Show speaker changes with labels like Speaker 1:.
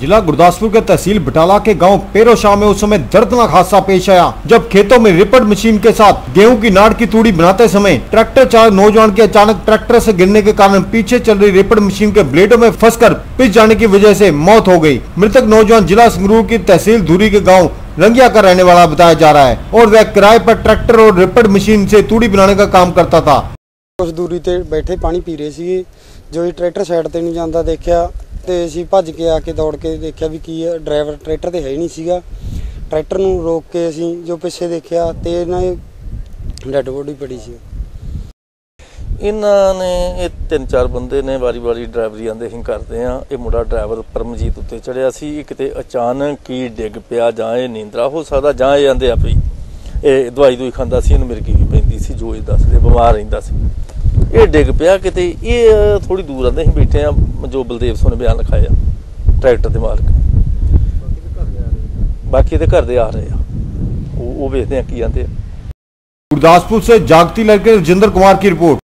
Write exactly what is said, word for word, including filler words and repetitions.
Speaker 1: जिला गुरदासपुर के तहसील बटाला के गांव पेरोशाह में उस समय दर्दनाक हादसा पेश आया, जब खेतों में रिपट मशीन के साथ गेहूं की नाड़ की तूड़ी बनाते समय ट्रैक्टर चालक नौजवान के अचानक ट्रैक्टर से गिरने के कारण पीछे चल रही रिपट मशीन के ब्लेडों में फंसकर पिस जाने की वजह से मौत हो गई। मृतक नौजवान जिला संगरूर की तहसील धुरी के गाँव रंगिया का रहने वाला बताया जा रहा है और वह किराए पर ट्रैक्टर और रिपट मशीन से तूड़ी बनाने का काम करता था।
Speaker 2: उस दूरी ते बैठे पानी पी रहे सी, जो ही ट्रैक्टर साइड ते नहीं जाता देखा तो असीं भज के आके दौड़ के देखा भी की ड्राइवर ट्रैक्टर ते है ही नहीं सीगा। ट्रैक्टर नूं रोक के असीं जो पिछे देखा तो इन्हां डैड बॉडी पड़ी सी।
Speaker 3: इन्हां ने ये तीन चार बंदे ने वारी वारी ड्राइवरी आंदे ही करते हैं। ये मुंडा ड्राइवर परमजीत उत्ते चढ़िया सी, किते अचानक ही डिग पिया, जां ये नींदरा हो सकदा जां ये आंदे आ पई ये दवाई दुई खांदा सी, इहनूं मिर्गी भी पैंदी सी, जो ये दसदे बीमार रहिंदा सी। ये डिग पिया किते, ये थोड़ी दूर आंदे ही बैठे आ, जो बलदेव सिंह ने बयान लिखाया ट्रैक्टर दे मालक, बाकी दे घर दे आ रहे आ, वो वेखदे आ की आंदे।
Speaker 1: गुरदासपुर से जागती लड़के राजेंद्र कुमार की रिपोर्ट।